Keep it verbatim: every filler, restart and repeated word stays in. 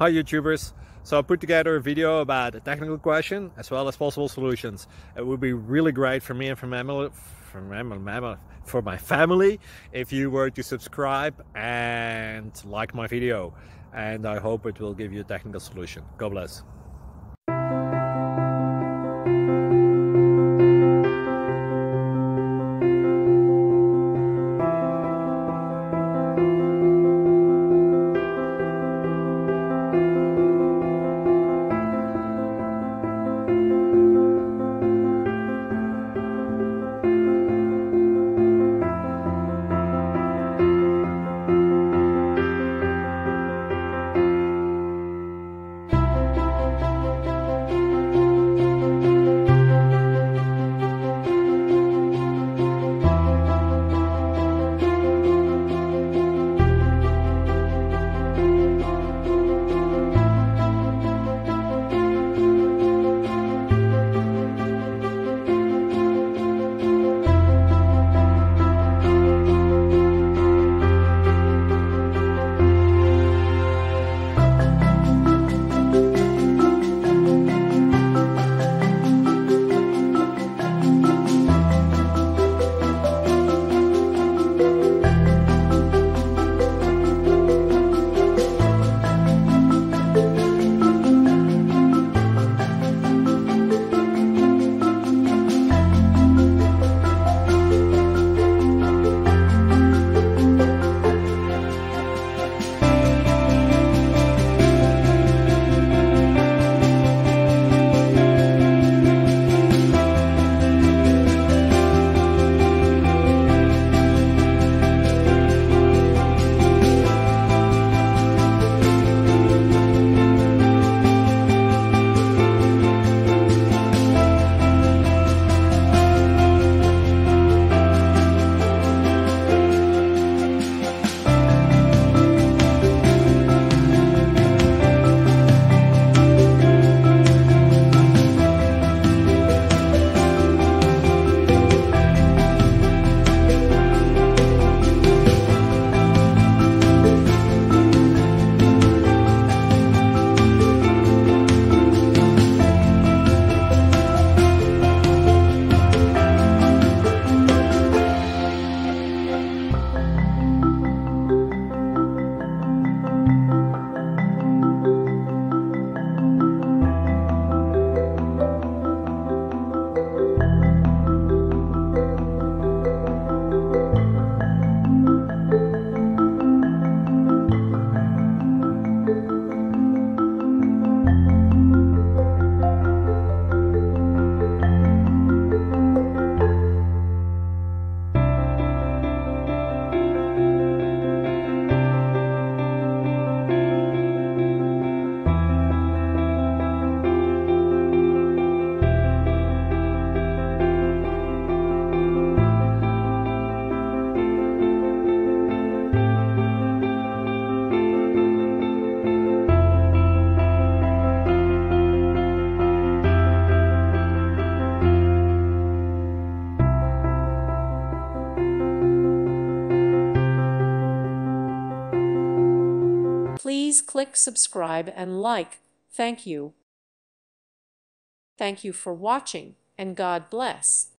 Hi YouTubers, so I put together a video about a technical question as well as possible solutions. It would be really great for me and for, mammal, for, mammal, for my family if you were to subscribe and like my video, and I hope it will give you a technical solution. God bless. Please click subscribe and like. Thank you. Thank you for watching, and God bless.